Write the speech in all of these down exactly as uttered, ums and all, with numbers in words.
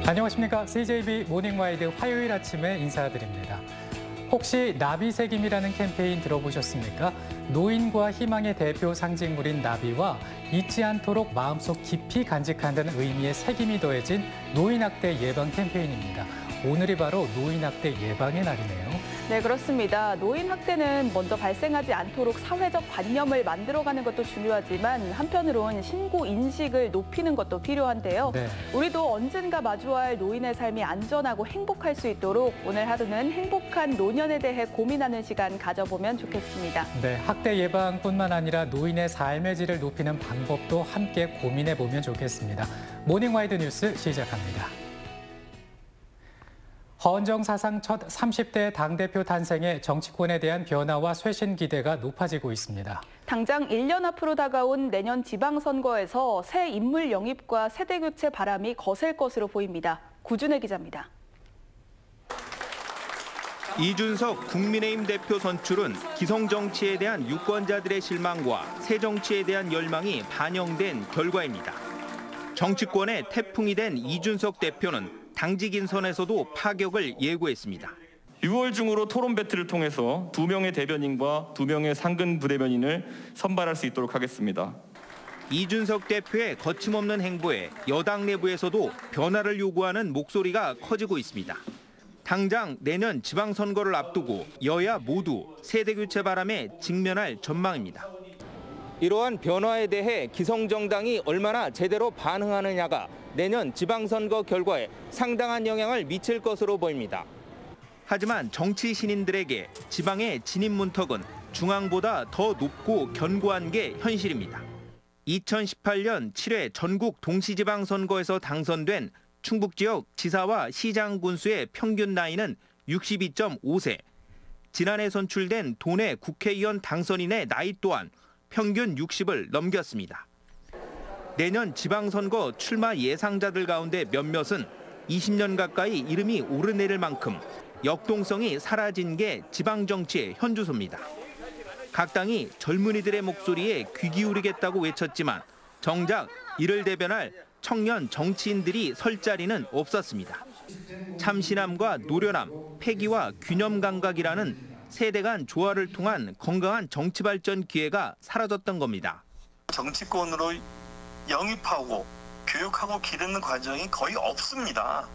안녕하십니까. 씨제이비 모닝와이드 화요일 아침에 인사드립니다. 혹시 나비새김이라는 캠페인 들어보셨습니까? 노인과 희망의 대표 상징물인 나비와 잊지 않도록 마음속 깊이 간직한다는 의미의 새김이 더해진 노인학대 예방 캠페인입니다. 오늘이 바로 노인학대 예방의 날이네요. 네, 그렇습니다. 노인학대는 먼저 발생하지 않도록 사회적 관념을 만들어가는 것도 중요하지만 한편으론 신고 인식을 높이는 것도 필요한데요. 네. 우리도 언젠가 마주할 노인의 삶이 안전하고 행복할 수 있도록 오늘 하루는 행복한 노년에 대해 고민하는 시간 가져보면 좋겠습니다. 네, 학대 예방뿐만 아니라 노인의 삶의 질을 높이는 방법도 함께 고민해보면 좋겠습니다. 모닝와이드 뉴스 시작합니다. 허은정 사상 첫 삼십 대 당대표 탄생에 정치권에 대한 변화와 쇄신 기대가 높아지고 있습니다. 당장 일 년 앞으로 다가온 내년 지방선거에서 새 인물 영입과 세대 교체 바람이 거셀 것으로 보입니다. 구준혜 기자입니다. 이준석 국민의힘 대표 선출은 기성 정치에 대한 유권자들의 실망과 새 정치에 대한 열망이 반영된 결과입니다. 정치권의 태풍이 된 이준석 대표는 당직 인선에서도 파격을 예고했습니다. 유월 중으로 토론 배틀을 통해서 두 명의 대변인과 두 명의 상근 부대변인을 선발할 수 있도록 하겠습니다. 이준석 대표의 거침없는 행보에 여당 내부에서도 변화를 요구하는 목소리가 커지고 있습니다. 당장 내년 지방선거를 앞두고 여야 모두 세대교체 바람에 직면할 전망입니다. 이러한 변화에 대해 기성정당이 얼마나 제대로 반응하느냐가 내년 지방선거 결과에 상당한 영향을 미칠 것으로 보입니다. 하지만 정치 신인들에게 지방의 진입 문턱은 중앙보다 더 높고 견고한 게 현실입니다. 이천십팔 년 칠 회 전국 동시지방선거에서 당선된 충북 지역 지사와 시장 군수의 평균 나이는 육십이 점 오 세. 지난해 선출된 도내 국회의원 당선인의 나이 또한 평균 육십을 넘겼습니다. 내년 지방선거 출마 예상자들 가운데 몇몇은 이십 년 가까이 이름이 오르내릴 만큼 역동성이 사라진 게 지방정치의 현주소입니다. 각 당이 젊은이들의 목소리에 귀 기울이겠다고 외쳤지만 정작 이를 대변할 청년 정치인들이 설 자리는 없었습니다. 참신함과 노련함, 패기와 균형 감각이라는 세대 간 조화를 통한 건강한 정치 발전 기회가 사라졌던 겁니다. 정치권으로 영입하고 교육하고 기르는 과정이 거의 없습니다.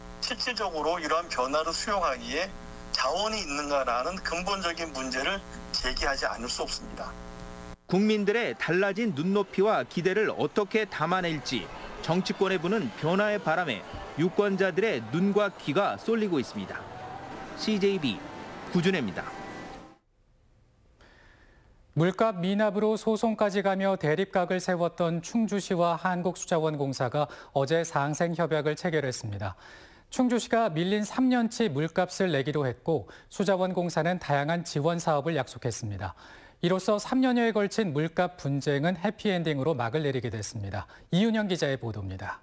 실질적으로 이러한 변화를 수용하기에 자원이 있는가라는 근본적인 문제를 제기하지 않을 수 없습니다. 국민들의 달라진 눈높이와 기대를 어떻게 담아낼지 정치권에 부는 변화의 바람에 유권자들의 눈과 귀가 쏠리고 있습니다. 씨제이비 구준혜입니다. 물값 미납으로 소송까지 가며 대립각을 세웠던 충주시와 한국수자원공사가 어제 상생협약을 체결했습니다. 충주시가 밀린 삼 년치 물값을 내기로 했고 수자원공사는 다양한 지원 사업을 약속했습니다. 이로써 삼 년여에 걸친 물값 분쟁은 해피엔딩으로 막을 내리게 됐습니다. 이윤영 기자의 보도입니다.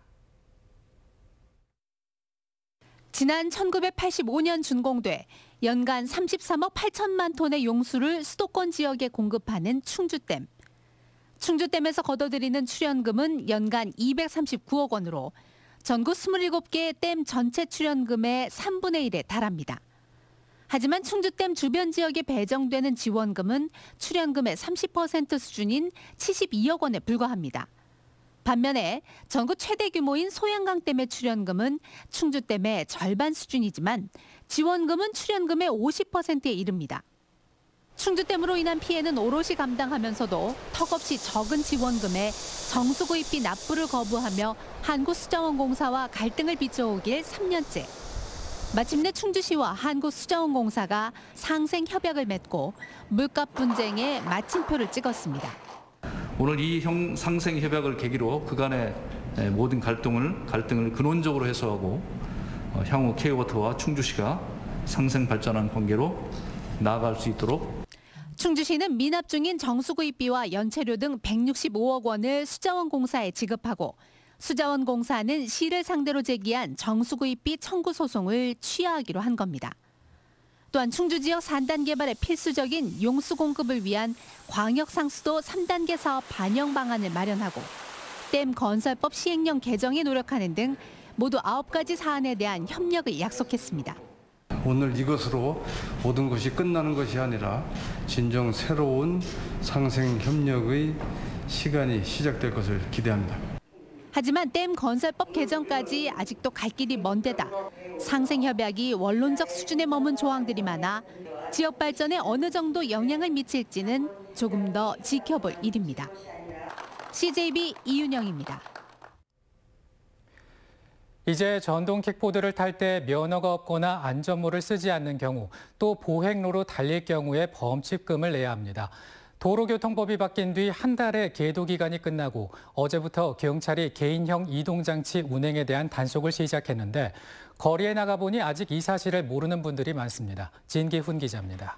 지난 천구백팔십오 년 준공돼 연간 삼십삼억 팔천만 톤의 용수를 수도권 지역에 공급하는 충주댐. 충주댐에서 걷어들이는 출연금은 연간 이백삼십구억 원으로 전국 스물일곱 개의 댐 전체 출연금의 삼분의 일에 달합니다. 하지만 충주댐 주변 지역에 배정되는 지원금은 출연금의 삼십 퍼센트 수준인 칠십이억 원에 불과합니다. 반면에 전국 최대 규모인 소양강댐의 출연금은 충주댐의 절반 수준이지만 지원금은 출연금의 오십 퍼센트에 이릅니다. 충주댐으로 인한 피해는 오롯이 감당하면서도 턱없이 적은 지원금에 정수구입비 납부를 거부하며 한국수자원공사와 갈등을 빚어오길 삼 년째. 마침내 충주시와 한국수자원공사가 상생협약을 맺고 물값 분쟁에 마침표를 찍었습니다. 오늘 이 형 상생 협약을 계기로 그간의 모든 갈등을 갈등을 근원적으로 해소하고 향후 K워터와 충주시가 상생 발전한 관계로 나아갈 수 있도록. 충주시는 미납 중인 정수구입비와 연체료 등 백육십오억 원을 수자원공사에 지급하고 수자원공사는 시를 상대로 제기한 정수구입비 청구 소송을 취하하기로 한 겁니다. 또한 충주 지역 산단 개발에 필수적인 용수 공급을 위한 광역상수도 삼 단계 사업 반영 방안을 마련하고 댐 건설법 시행령 개정에 노력하는 등 모두 아홉 가지 사안에 대한 협력을 약속했습니다. 오늘 이것으로 모든 것이 끝나는 것이 아니라 진정 새로운 상생협력의 시간이 시작될 것을 기대합니다. 하지만 댐 건설법 개정까지 아직도 갈 길이 먼 데다 상생협약이 원론적 수준에 머문 조항들이 많아 지역 발전에 어느 정도 영향을 미칠지는 조금 더 지켜볼 일입니다. 씨제이비 이윤영입니다. 이제 전동 킥보드를 탈 때 면허가 없거나 안전모를 쓰지 않는 경우, 또 보행로로 달릴 경우에 범칙금을 내야 합니다. 도로교통법이 바뀐 뒤 한 달의 계도 기간이 끝나고 어제부터 경찰이 개인형 이동장치 운행에 대한 단속을 시작했는데 거리에 나가보니 아직 이 사실을 모르는 분들이 많습니다. 진기훈 기자입니다.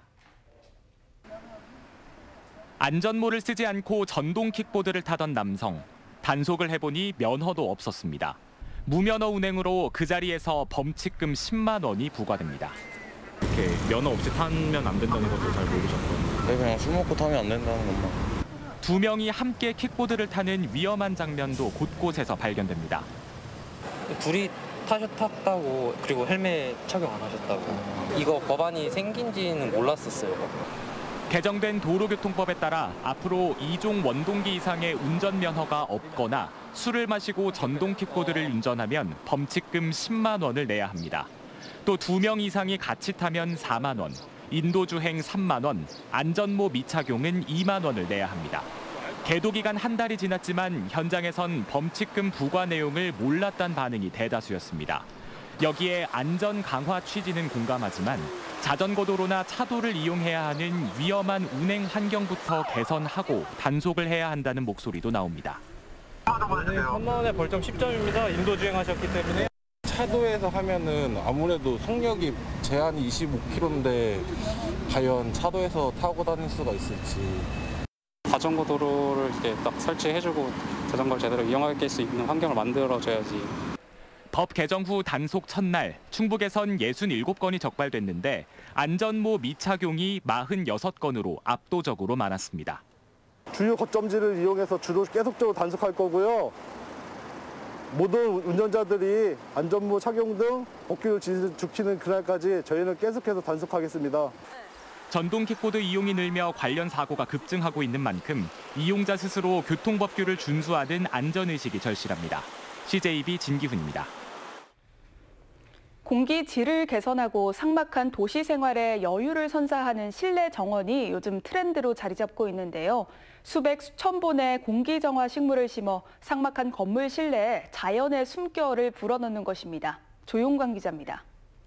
안전모를 쓰지 않고 전동 킥보드를 타던 남성. 단속을 해보니 면허도 없었습니다. 무면허 운행으로 그 자리에서 범칙금 십만 원이 부과됩니다. 이렇게 면허 없이 타면 안 된다는 것도 잘 모르셨고. 네, 그냥 술 먹고 타면 안 된다는 것만. 두 명이 함께 킥보드를 타는 위험한 장면도 곳곳에서 발견됩니다. 둘이 타셨다고 그리고 헬멧 착용 안 하셨다고. 이거 법안이 생긴지는 몰랐었어요. 개정된 도로교통법에 따라 앞으로 이종 원동기 이상의 운전면허가 없거나 술을 마시고 전동 킥보드를 운전하면 범칙금 십만 원을 내야 합니다. 또 두 명 이상이 같이 타면 사만 원, 인도주행 삼만 원, 안전모 미착용은 이만 원을 내야 합니다. 계도 기간 한 달이 지났지만 현장에선 범칙금 부과 내용을 몰랐다는 반응이 대다수였습니다. 여기에 안전 강화 취지는 공감하지만 자전거 도로나 차도를 이용해야 하는 위험한 운행 환경부터 개선하고 단속을 해야 한다는 목소리도 나옵니다. 네, 삼만 원의 벌점 십 점입니다. 인도주행하셨기 때문에. 차도에서 하면은 아무래도 속력이 제한이 이십오 킬로미터인데 과연 차도에서 타고 다닐 수가 있을지. 자전거 도로를 이렇게 딱 설치해주고 자전거를 제대로 이용할 수 있는 환경을 만들어줘야지. 법 개정 후 단속 첫날 충북에선 육십칠 건이 적발됐는데 안전모 미착용이 사십육 건으로 압도적으로 많았습니다. 주요 거점지를 이용해서 주로 계속적으로 단속할 거고요. 모든 운전자들이 안전모 착용 등 법규를 지키는 그날까지 저희는 계속해서 단속하겠습니다. 전동 킥보드 이용이 늘며 관련 사고가 급증하고 있는 만큼 이용자 스스로 교통법규를 준수하는 안전의식이 절실합니다. 씨제이비 진기훈입니다. 공기 질을 개선하고 삭막한 도시 생활에 여유를 선사하는 실내 정원이 요즘 트렌드로 자리 잡고 있는데요. 수백, 수천 본의 공기 정화 식물을 심어 삭막한 건물 실내에 자연의 숨결을 불어넣는 것입니다. 조용광 기자입니다.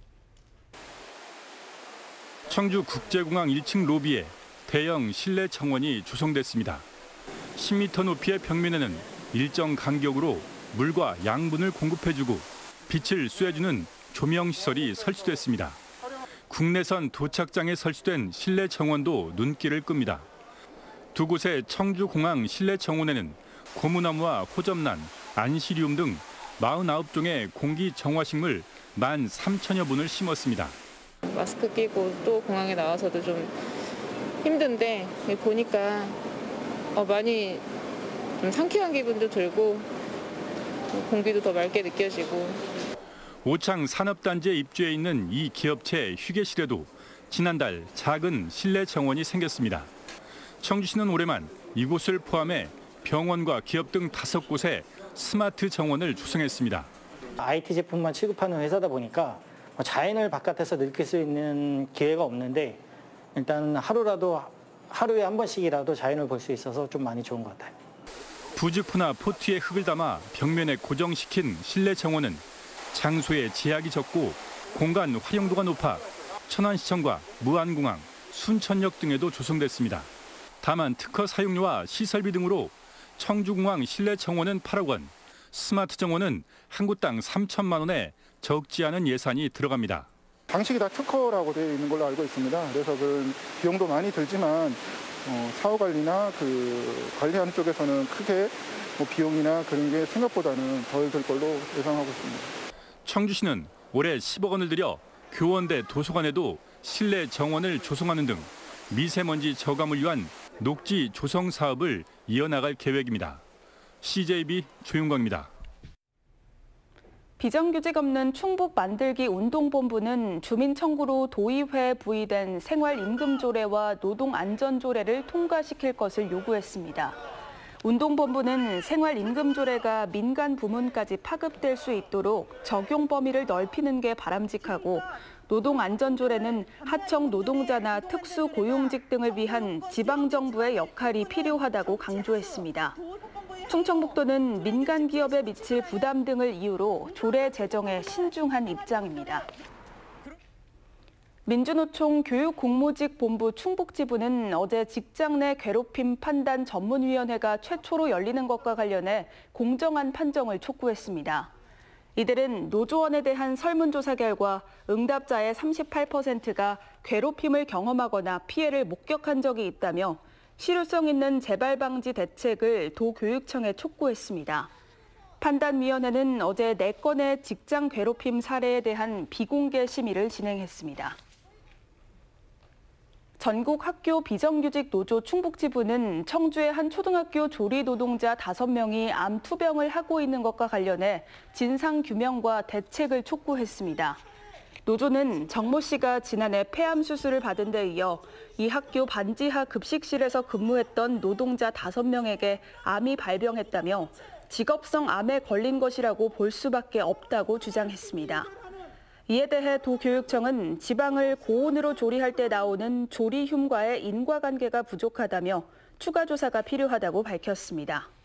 청주국제공항 일 층 로비에 대형 실내 정원이 조성됐습니다. 십 미터 높이의 벽면에는 일정 간격으로 물과 양분을 공급해주고 빛을 쐬주는 조명시설이 설치됐습니다. 국내선 도착장에 설치된 실내 정원도 눈길을 끕니다. 두 곳의 청주공항 실내 정원에는 고무나무와 호접란, 안시리움 등 사십구 종의 공기 정화식물 만 삼천여 분을 심었습니다. 마스크 끼고 또 공항에 나와서도 좀 힘든데 보니까 어 많이 좀 상쾌한 기분도 들고 공기도 더 맑게 느껴지고. 오창 산업단지에 입주해 있는 이 기업체 휴게실에도 지난달 작은 실내 정원이 생겼습니다. 청주시는 올해만 이곳을 포함해 병원과 기업 등 다섯 곳에 스마트 정원을 조성했습니다. 아이티 제품만 취급하는 회사다 보니까 자연을 바깥에서 느낄 수 있는 기회가 없는데 일단 하루라도 하루에 한 번씩이라도 자연을 볼 수 있어서 좀 많이 좋은 것 같아요. 부직포나 포트에 흙을 담아 벽면에 고정시킨 실내 정원은 장소에 제약이 적고 공간 활용도가 높아 천안시청과 무안공항, 순천역 등에도 조성됐습니다. 다만 특허 사용료와 시설비 등으로 청주공항 실내 정원은 팔억 원, 스마트 정원은 한 곳당 삼천만 원에 적지 않은 예산이 들어갑니다. 방식이 다 특허라고 되어 있는 걸로 알고 있습니다. 그래서 그 비용도 많이 들지만 어, 사후 관리나 그 관리하는 쪽에서는 크게 뭐 비용이나 그런 게 생각보다는 덜 들 걸로 예상하고 있습니다. 청주시는 올해 십억 원을 들여 교원대 도서관에도 실내 정원을 조성하는 등 미세먼지 저감을 위한 녹지 조성 사업을 이어나갈 계획입니다. 씨제이비 조윤광입니다. 비정규직 없는 충북 만들기 운동본부는 주민 청구로 도의회에 부의된 생활임금조례와 노동안전조례를 통과시킬 것을 요구했습니다. 운동본부는 생활임금조례가 민간 부문까지 파급될 수 있도록 적용 범위를 넓히는 게 바람직하고 노동안전조례는 하청 노동자나 특수고용직 등을 위한 지방정부의 역할이 필요하다고 강조했습니다. 충청북도는 민간 기업에 미칠 부담 등을 이유로 조례 제정에 신중한 입장입니다. 민주노총 교육공모직본부 충북지부는 어제 직장 내 괴롭힘 판단 전문위원회가 최초로 열리는 것과 관련해 공정한 판정을 촉구했습니다. 이들은 노조원에 대한 설문조사 결과 응답자의 삼십팔 퍼센트가 괴롭힘을 경험하거나 피해를 목격한 적이 있다며 실효성 있는 재발 방지 대책을 도교육청에 촉구했습니다. 판단위원회는 어제 네 건의 직장 괴롭힘 사례에 대한 비공개 심의를 진행했습니다. 전국 학교 비정규직 노조 충북지부는 청주의 한 초등학교 조리 노동자 다섯 명이 암 투병을 하고 있는 것과 관련해 진상 규명과 대책을 촉구했습니다. 노조는 정모 씨가 지난해 폐암 수술을 받은 데 이어 이 학교 반지하 급식실에서 근무했던 노동자 다섯 명에게 암이 발병했다며 직업성 암에 걸린 것이라고 볼 수밖에 없다고 주장했습니다. 이에 대해 도교육청은 지방을 고온으로 조리할 때 나오는 조리흉과의 인과관계가 부족하다며 추가 조사가 필요하다고 밝혔습니다.